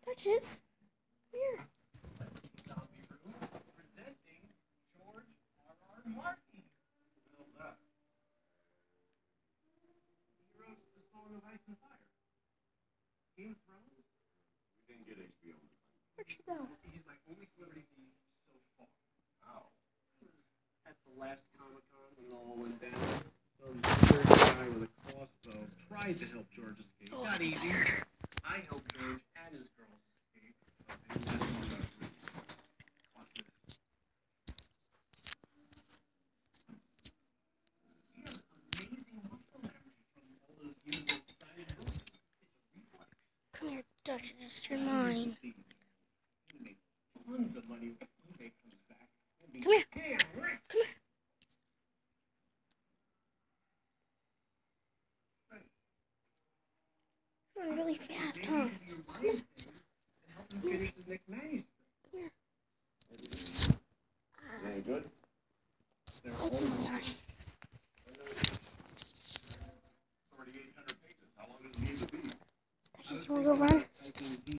Duchess, come here. Zombie Room, presenting George R.R. Martin. What's that? He wrote the Song of Ice and Fire. Game of Thrones? We didn't get HBO. Where'd she go? He's my only celebrity scene so far. How? At the last Comic-Con when it all went down. Some third guy with a crossbow tried to help George escape. Oh, Not easy. I helped George and his girls escape. And that's what I was reading. Watch this. He has amazing muscle memory from all those years of studying books. It's a reflex. Come here, Duchess, you're mine. He made tons of money when eBay comes back. Come here. Damn rich. Come here. You're really fast, huh? Come here. Finish the next manuscript. Come here. Any good? What's in there? 3,800 pages. How long does it need to be? Duchess, you wanna go run?